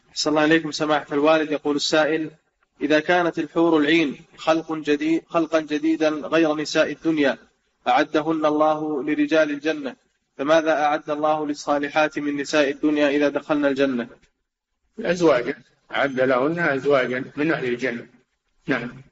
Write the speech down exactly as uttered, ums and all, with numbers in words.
صلى الله عليكم سماحة الوالد. يقول السائل: إذا كانت الحور العين خلق جديد خلقا جديدا غير نساء الدنيا أعدهن الله لرجال الجنة، فماذا أعد الله للصالحات من نساء الدنيا إذا دخلنا الجنة؟ أزواجا، أعد لهن أزواجا من أهل الجنة. نعم.